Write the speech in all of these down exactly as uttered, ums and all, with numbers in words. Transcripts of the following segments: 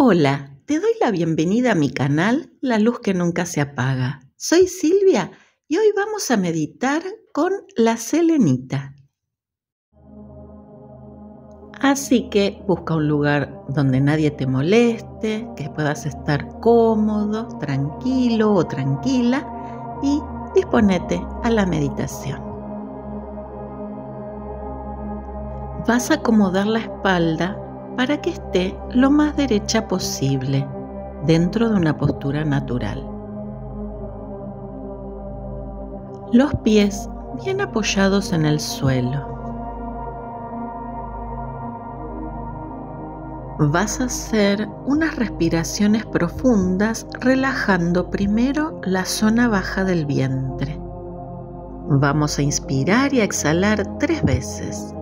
Hola, te doy la bienvenida a mi canal La Luz que Nunca Se Apaga. Soy Silvia y hoy vamos a meditar con la selenita. Así que busca un lugar donde nadie te moleste, que puedas estar cómodo, tranquilo o tranquila y disponete a la meditación. Vas a acomodar la espalda para que esté lo más derecha posible, dentro de una postura natural. Los pies bien apoyados en el suelo. Vas a hacer unas respiraciones profundas, relajando primero la zona baja del vientre. Vamos a inspirar y a exhalar tres veces.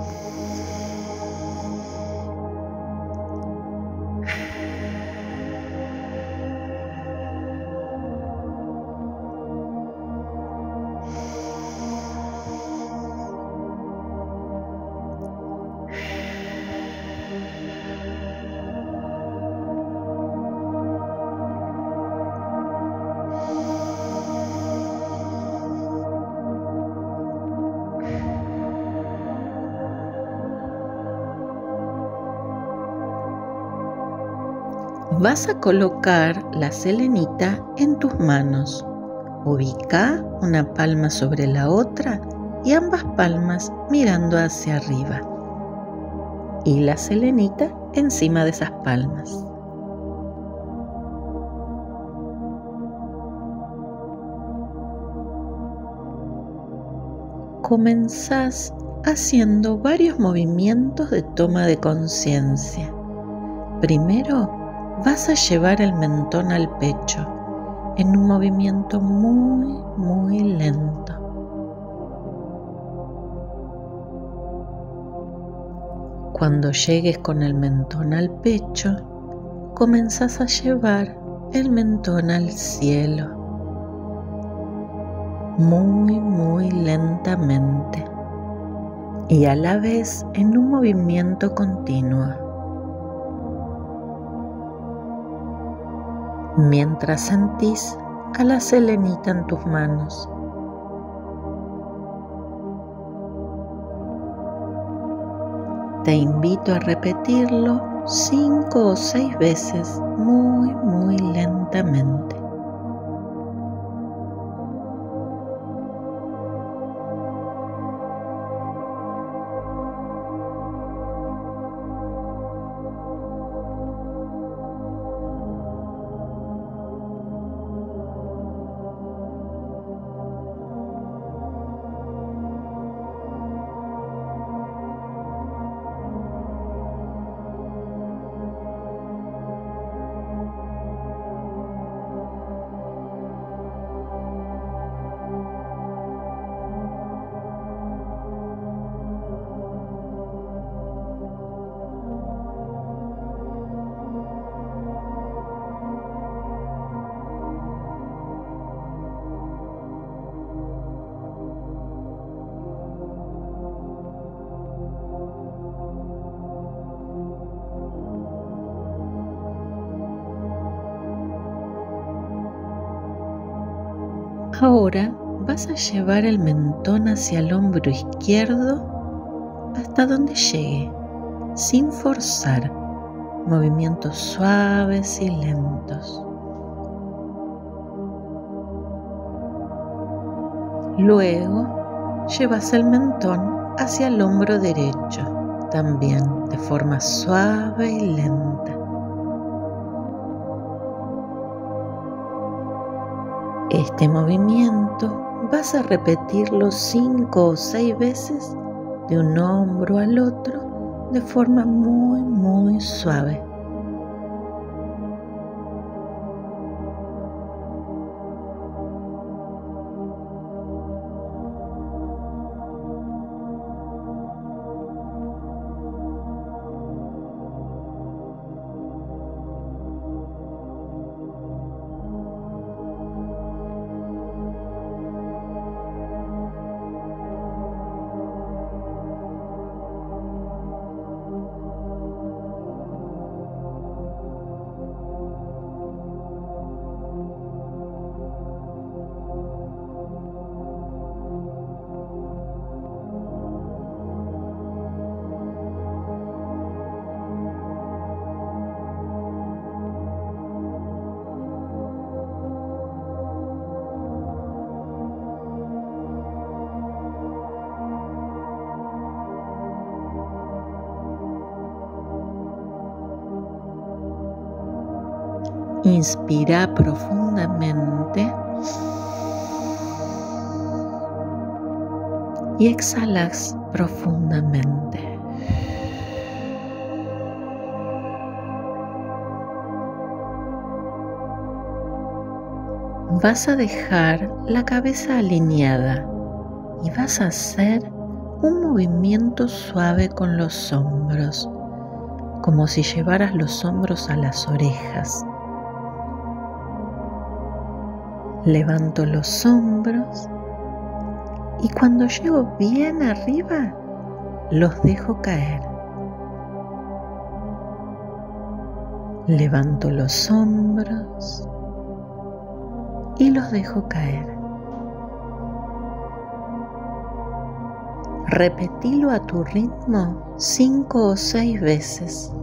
Vas a colocar la selenita en tus manos. Ubica una palma sobre la otra y ambas palmas mirando hacia arriba. Y la selenita encima de esas palmas. Comenzás haciendo varios movimientos de toma de conciencia. Primero, vas a llevar el mentón al pecho en un movimiento muy, muy lento. Cuando llegues con el mentón al pecho, comenzás a llevar el mentón al cielo, muy, muy lentamente y a la vez en un movimiento continuo. Mientras sentís a la selenita en tus manos. Te invito a repetirlo cinco o seis veces muy, muy lentamente. Ahora vas a llevar el mentón hacia el hombro izquierdo hasta donde llegue, sin forzar, movimientos suaves y lentos. Luego, llevas el mentón hacia el hombro derecho, también de forma suave y lenta. Este movimiento vas a repetirlo cinco o seis veces de un hombro al otro de forma muy, muy suave. Inspira profundamente y exhalas profundamente. Vas a dejar la cabeza alineada y vas a hacer un movimiento suave con los hombros, como si llevaras los hombros a las orejas. Levanto los hombros y cuando llego bien arriba, los dejo caer. Levanto los hombros y los dejo caer. Repetilo a tu ritmo cinco o seis veces.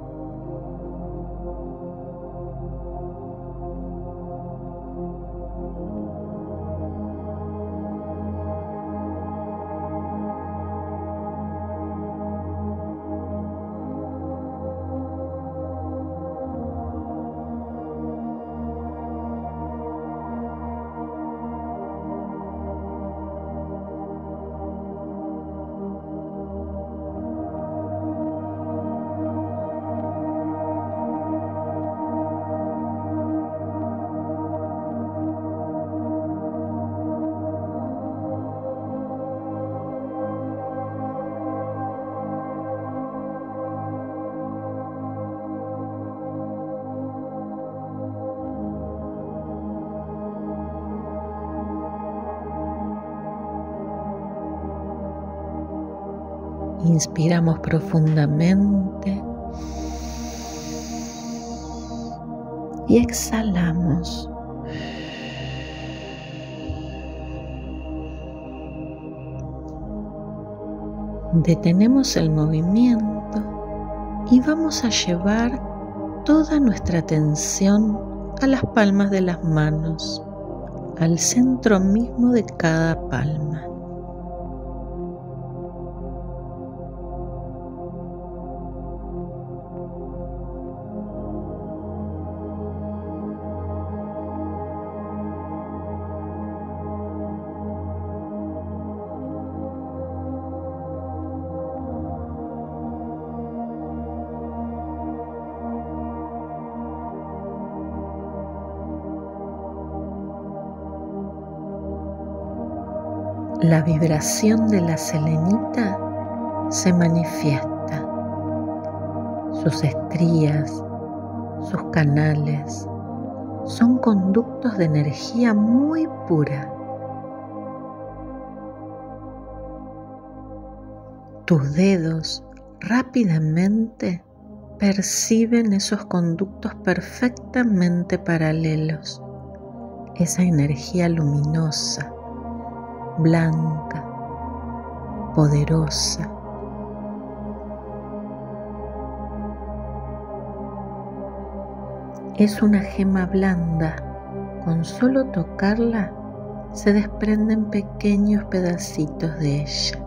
Inspiramos profundamente y exhalamos. Detenemos el movimiento y vamos a llevar toda nuestra atención a las palmas de las manos, al centro mismo de cada palma. La vibración de la selenita se manifiesta. Sus estrías, sus canales, son conductos de energía muy pura. Tus dedos rápidamente perciben esos conductos perfectamente paralelos, esa energía luminosa, blanca, poderosa. Es una gema blanda, con solo tocarla se desprenden pequeños pedacitos de ella.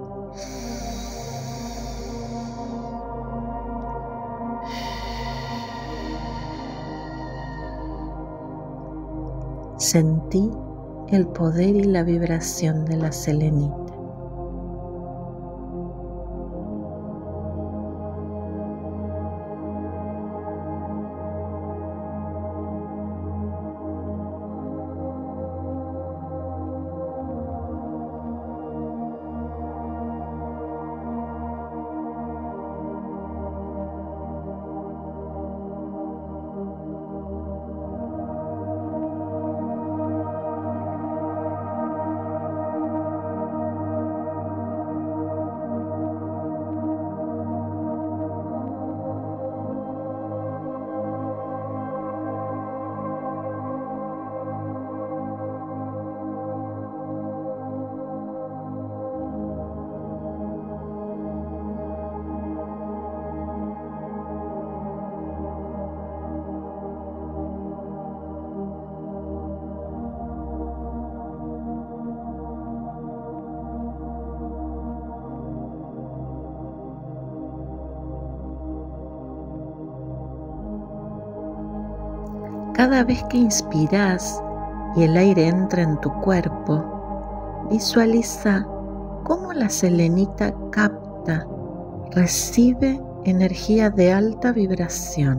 Sentí el poder y la vibración de la selenita. Cada vez que inspiras y el aire entra en tu cuerpo, visualiza cómo la selenita capta, recibe energía de alta vibración.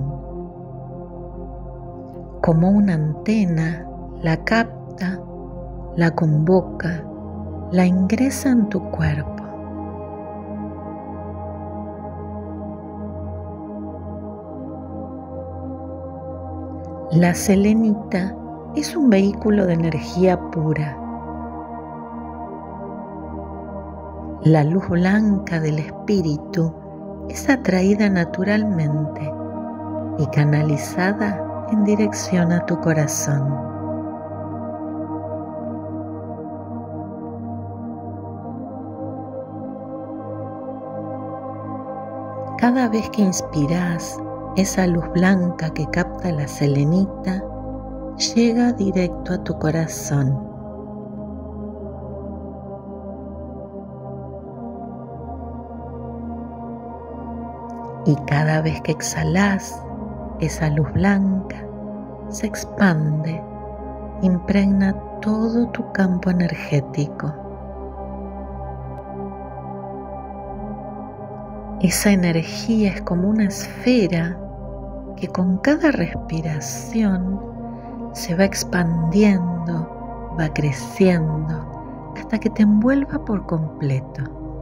Como una antena, la capta, la convoca, la ingresa en tu cuerpo. La selenita es un vehículo de energía pura. La luz blanca del espíritu es atraída naturalmente y canalizada en dirección a tu corazón. Cada vez que inspiras, esa luz blanca que capta la selenita llega directo a tu corazón. Y cada vez que exhalas, esa luz blanca se expande, impregna todo tu campo energético. Esa energía es como una esfera que con cada respiración se va expandiendo, va creciendo, hasta que te envuelva por completo.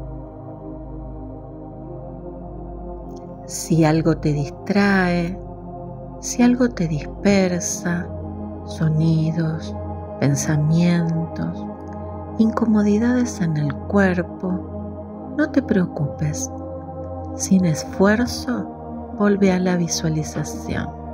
Si algo te distrae, si algo te dispersa, sonidos, pensamientos, incomodidades en el cuerpo, no te preocupes. Sin esfuerzo, vuelve a la visualización.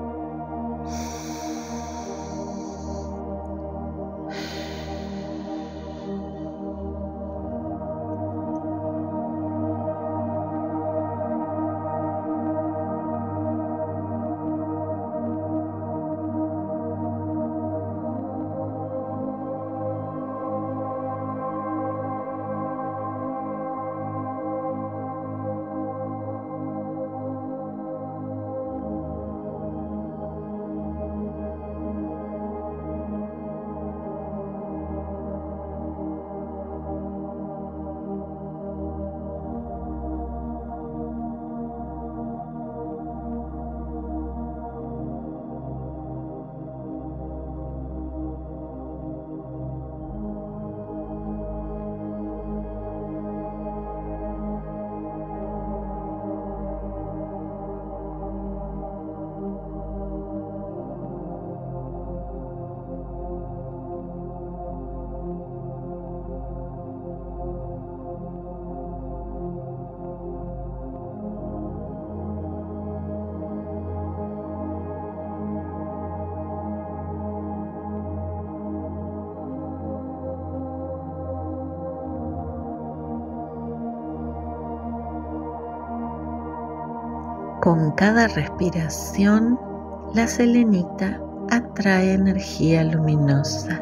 Con cada respiración, la selenita atrae energía luminosa.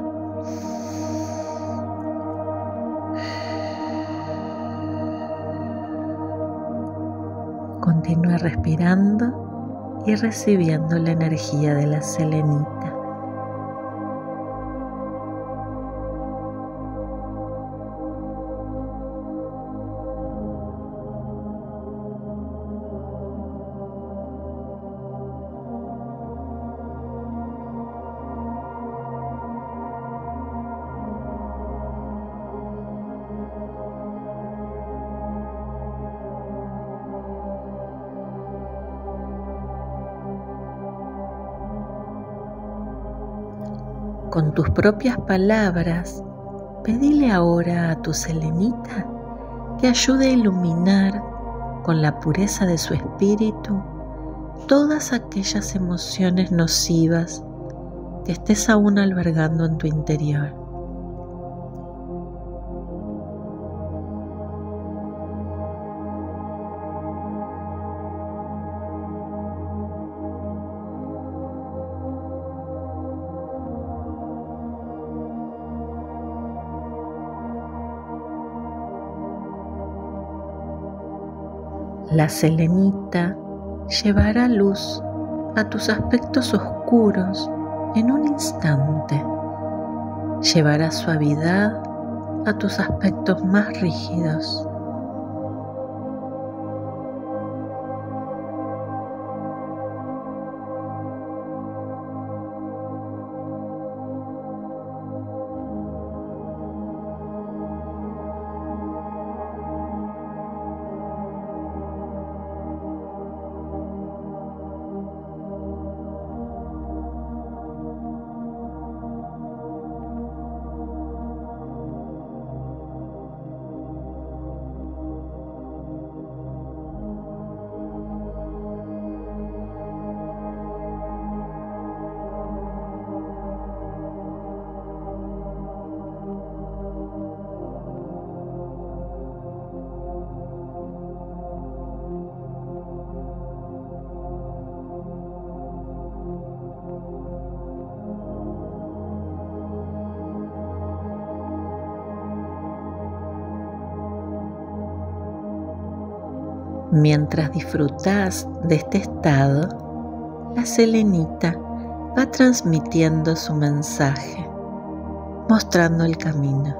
Continúa respirando y recibiendo la energía de la selenita. Con tus propias palabras, pedile ahora a tu selenita que ayude a iluminar con la pureza de su espíritu todas aquellas emociones nocivas que estés aún albergando en tu interior. La selenita llevará luz a tus aspectos oscuros en un instante. Llevará suavidad a tus aspectos más rígidos. Mientras disfrutas de este estado, la selenita va transmitiendo su mensaje, mostrando el camino.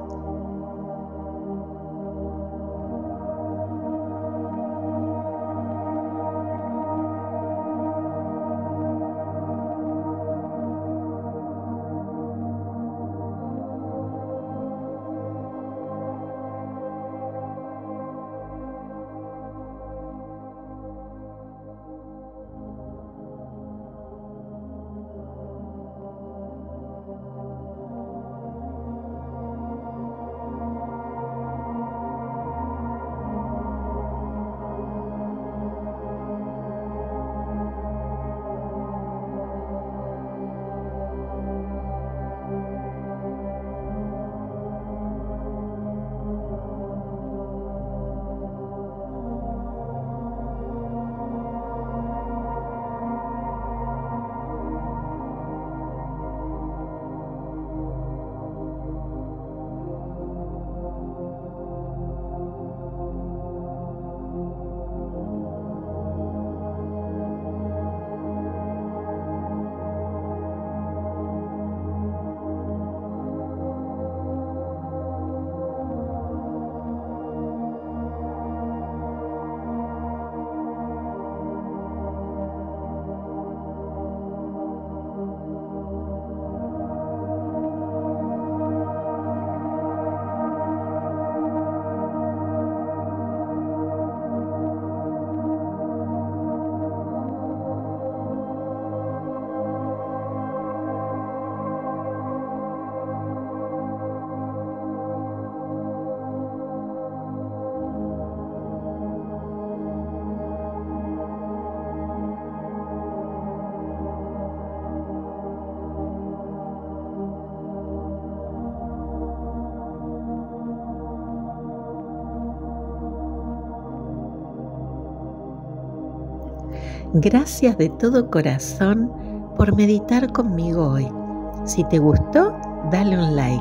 Gracias de todo corazón por meditar conmigo hoy. Si te gustó, dale un like.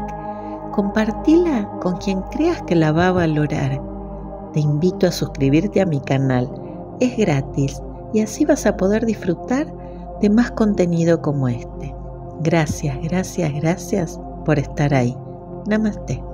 Compartila con quien creas que la va a valorar. Te invito a suscribirte a mi canal. Es gratis y así vas a poder disfrutar de más contenido como este. Gracias, gracias, gracias por estar ahí. Namaste.